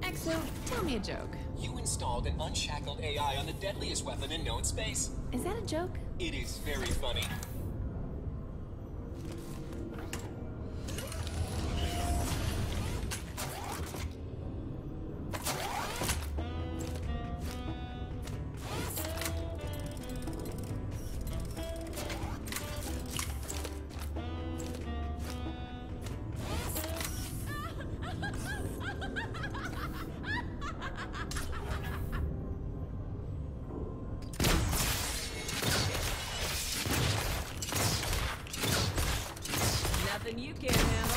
So, tell me a joke. You installed an unshackled AI on the deadliest weapon in known space. Is that a joke? It is very funny. Nothing you can't handle.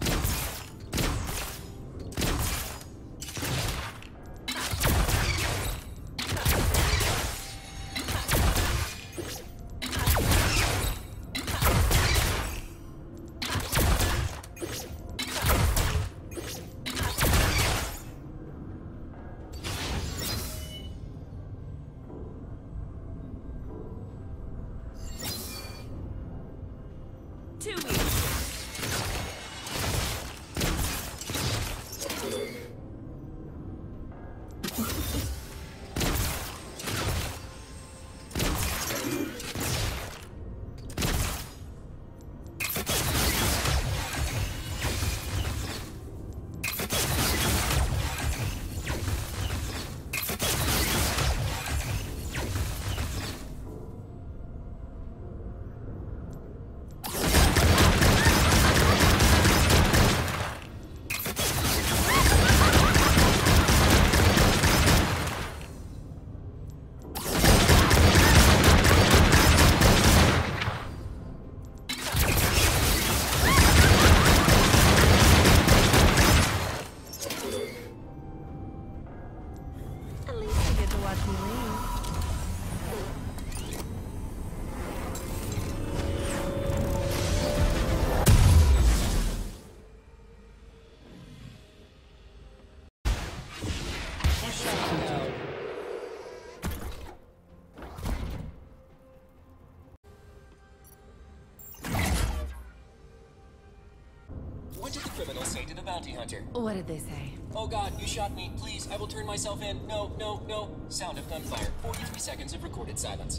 Too easy. At least you get to watch me leave. What did the criminal say to the bounty hunter? What did they say? Oh god, you shot me. Please, I will turn myself in. No, no, no. Sound of gunfire. 43 seconds of recorded silence.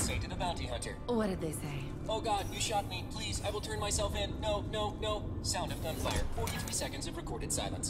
sated a bounty hunter. What did they say? Oh god, you shot me. Please, I will turn myself in. No, no, no. Sound of gunfire. 43 seconds of recorded silence.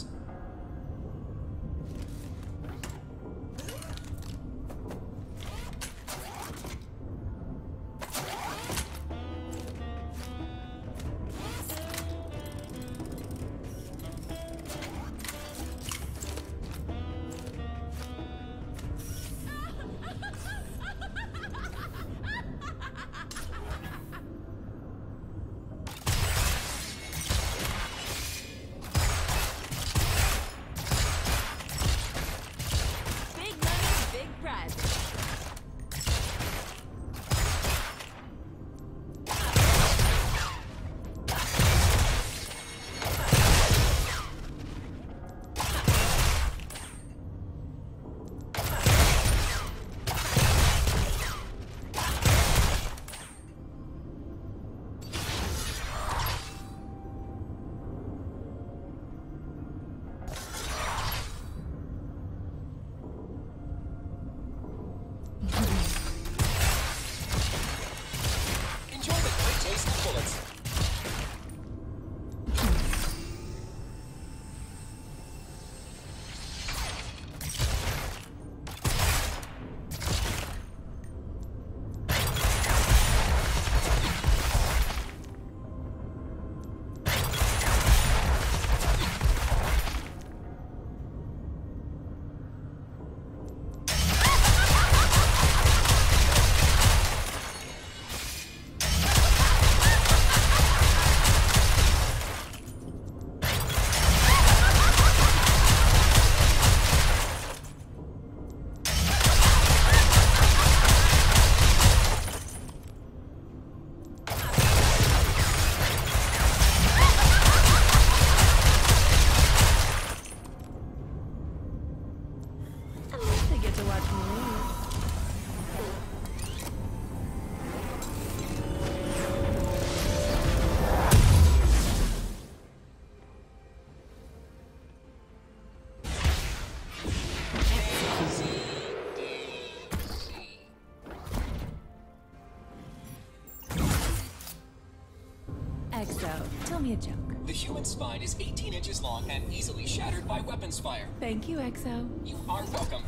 Exo, tell me a joke. The human spine is 18 inches long and easily shattered by weapons fire. Thank you, Exo. You are welcome.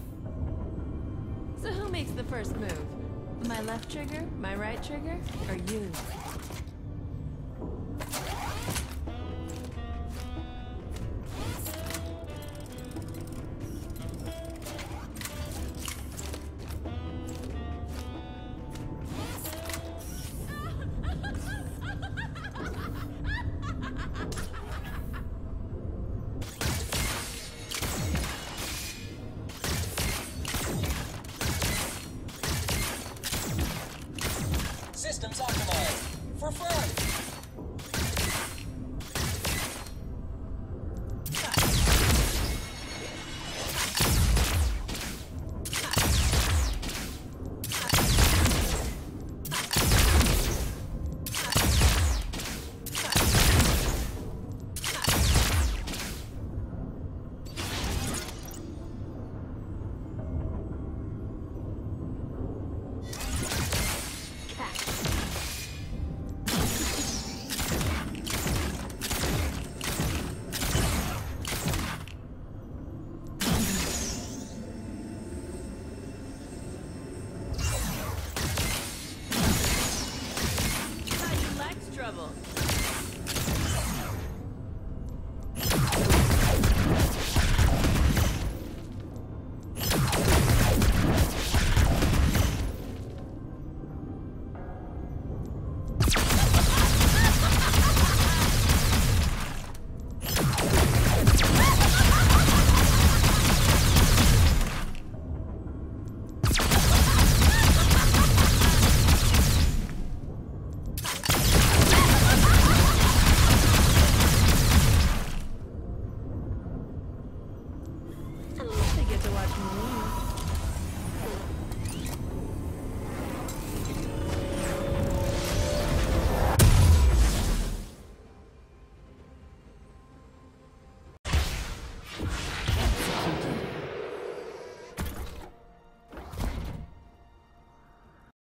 So who makes the first move? My left trigger, my right trigger, or you? Systems optimized. For fun. Trouble.